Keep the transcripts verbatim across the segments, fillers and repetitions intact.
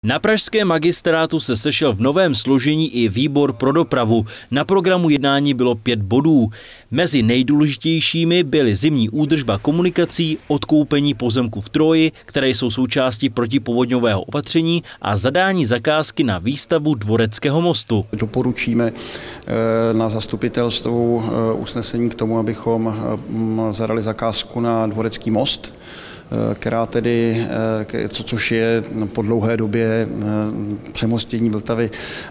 Na pražském magistrátu se sešel v novém složení i výbor pro dopravu. Na programu jednání bylo pět bodů. Mezi nejdůležitějšími byly zimní údržba komunikací, odkoupení pozemků v Troji, které jsou součástí protipovodňového opatření, a zadání zakázky na výstavbu Dvoreckého mostu. Doporučíme na zastupitelstvu usnesení k tomu, abychom zadali zakázku na Dvorecký most, která tedy, co, což je po dlouhé době přemostění Vltavy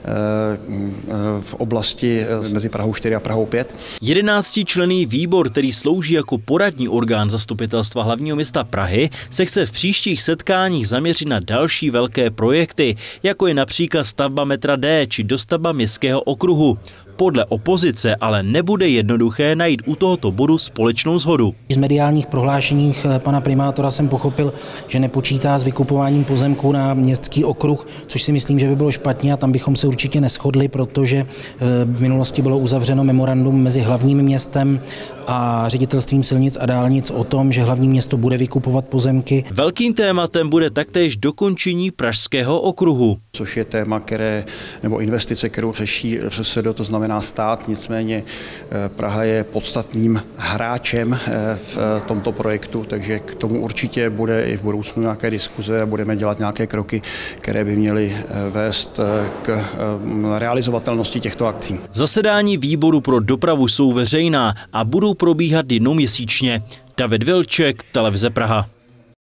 v oblasti mezi Prahou čtyři a Prahou pět. Jedenáctičlenný výbor, který slouží jako poradní orgán Zastupitelstva hlavního města Prahy, se chce v příštích setkáních zaměřit na další velké projekty, jako je například stavba metra D či dostavba městského okruhu. Podle opozice ale nebude jednoduché najít u tohoto bodu společnou shodu. Z mediálních prohlášeních pana primátora jsem pochopil, že nepočítá s vykupováním pozemků na městský okruh, což si myslím, že by bylo špatně, a tam bychom se určitě neshodli, protože v minulosti bylo uzavřeno memorandum mezi hlavním městem a ředitelstvím silnic a dálnic o tom, že hlavní město bude vykupovat pozemky. Velkým tématem bude taktéž dokončení Pražského okruhu. Což je téma, které, nebo investice, kterou řeší ŘSD, to znamená stát, nicméně Praha je podstatným hráčem v tomto projektu, takže k tomu určitě bude i v budoucnu nějaké diskuze a budeme dělat nějaké kroky, které by měly vést k realizovatelnosti těchto akcí. Zasedání výboru pro dopravu jsou veřejná a budou probíhat jednou měsíčně. David Vilček, Televize Praha.